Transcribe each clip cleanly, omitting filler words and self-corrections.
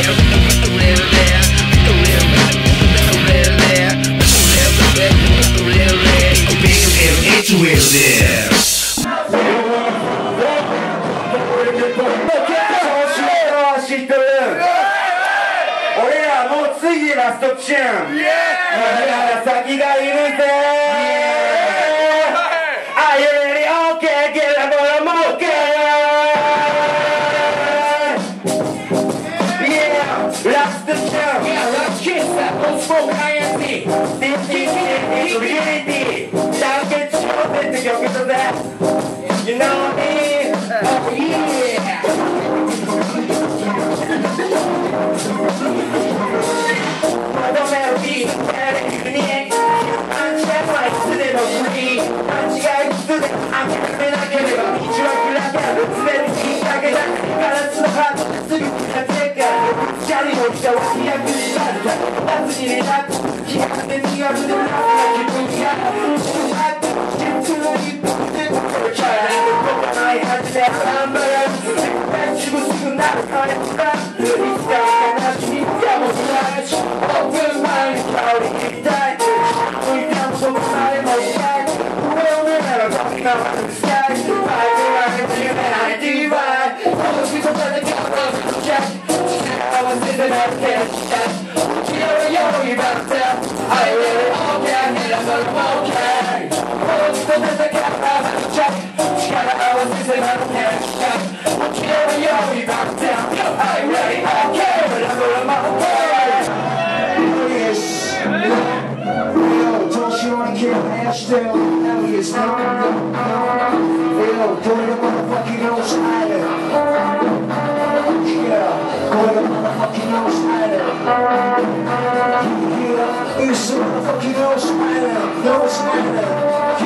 ラストチューン先がいるぜ Are you ready? Okay, get up on a monkey. Yeah, last the jump. Yeah, let's kiss that. Don't smoke IND. This is reality. Don't get chosen to go into that. You know me? Oh yeah. Don't matter me. I'm just like sitting on free. I'm just like I'm having a good one. Each one like that. It's very deep. I get that. Got us the hot. So you can take it. Charlie won't show us. He has to be bad. That's in it. He has to be up to the house. Like you do. Yeah. Get to the deep. Try to I had to say I'm better. She was too not kind of crap. He's got an ass. He's got a flash. Open mind. Cloudy. He died. We down so high. My side. Well, we're never talking about the sky. I do right. All the people that they got off the jack. I was in the night. Yo, about that. I really okay. I'm okay. All the people that they got off the jack. I was in the night. Yo, about that. I really okay. I'm okay. Yes. Yo, don't you wanna kill Ashton? Elliot's not yo, go to the motherfucking Nose Island. Yeah, go to the motherfucking Nose Island. Yeah, it's the motherfucking Nose Island. Nose Island.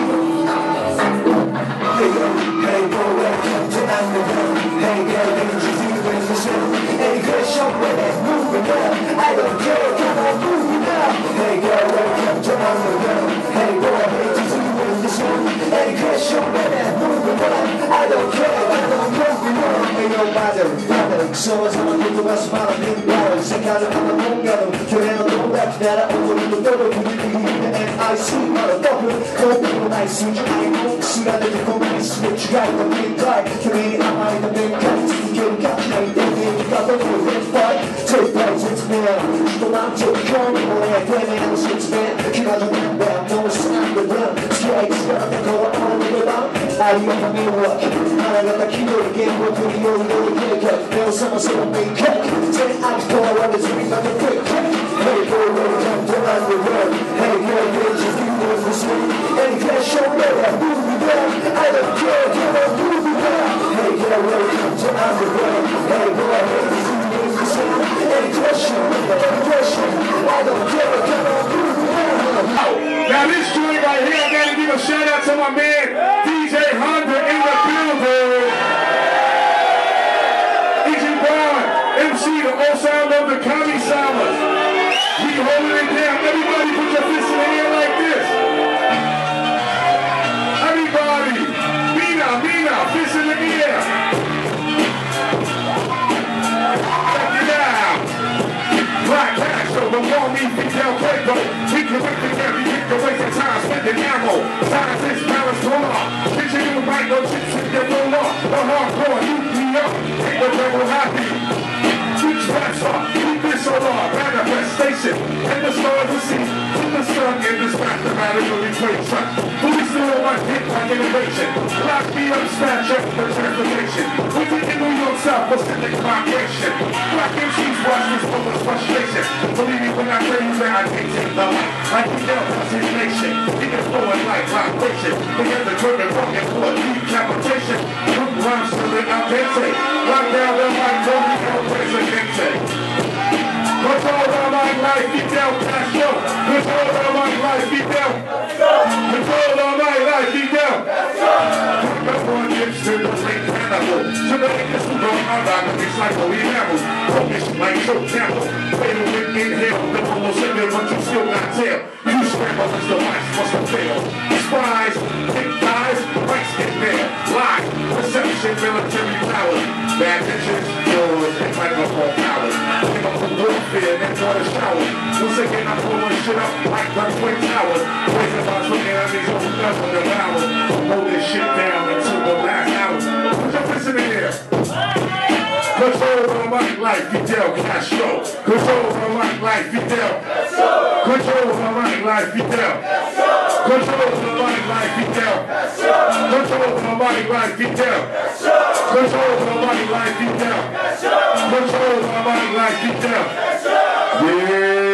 Hey, go, welcome to Underground. Hey, girl, don't you feel the yourself? Hey, girl, show me that moving now. I don't care, come on, move now. Hey, girl, welcome to Underground. Hey, boy, hey, do you feel the song? Hey, girl, show me that moving now. I don't care, come on, move now. Hey, yo, brother, so as I'm looking at smile and think about it. Say, kind of, I'm a mongo. You're in a low back, that I over in the photo. You really need the NIC, motherfucker. Don't be nice, you ain't see that if you come and switch right the big guy. You ain't I'm the big guy. You got my baby, you got the full red fight. Take bites, it's me. You don't take come on, I play me else, it's me. You got the man down, no sign the run. Strikes, got to go on the run. I got me work. I got the key again, what do you know, you get cut. Now someone said I'm being cut. Say I'm going on the street like a quick cut. Hey, boy, welcome to Underground. Hey, boy, bitches, you know the street. Hey, girl, show me that movie down. I don't care, get on movie down. Hey, girl, welcome to Underground. Hey, boy, bitches, you know the street. Hey, girl, show me that question. I don't care, get on movie down. Now this joint right here, I gotta give a shout out to my man, DJ Honda in the building. Easy Brown, MC, the old sound of the County Sounders. We holding it down. Everybody put your fists in the air like this. Everybody, Mina, fists in the air. Check it out. Black Castro, the war me, Fidel Cuervo. We can wait together, we get the waste of time, spending ammo. Science is balance for all. Picture you right, no chips with your roll off. The hardcore, nuclear, take the rebel happy. Switch flash off, keep this on our manifestation. And the stars will see, from the sun in this mathematical equation. Who is still one hit by innovation? Lock me up, smash up the transformation. We did in New York South Pacific migration. Black MCs watch this full of frustration. Believe me when I tell you that I can't take the light. Like we know that's his nation. He can flow in like vibration. They have the German fucking for a decapitation. From rhymes to the Alpente. Lock down the mic, don't be no presidente. Control the mic like Fidel Castro. Control the mic like Fidel. Control the mic like Fidel. One gets to the late animal. So the niggas who don't outline the recycle enamel. Focus like Joe Campbell. Fatal with inhale. The almost ended, but you still got tail. You scramble as the lights must have failed. Spies, big guys, rights get there. Lies, perception, military powers. Bad pictures, yours, and microphone powers. singing, I'm pulling shit up like the Twin Towers. Waiting about looking at these old guns on the hours. Hold this shit down until the last hour. Put your fist in the air. Control of my life, Fidel Castro. Control of my life, Fidel. Control of my life, Fidel. Control of my life, Fidel. Control of my life, Fidel. Control of my life, Fidel. Control of my life, Fidel. Yeah.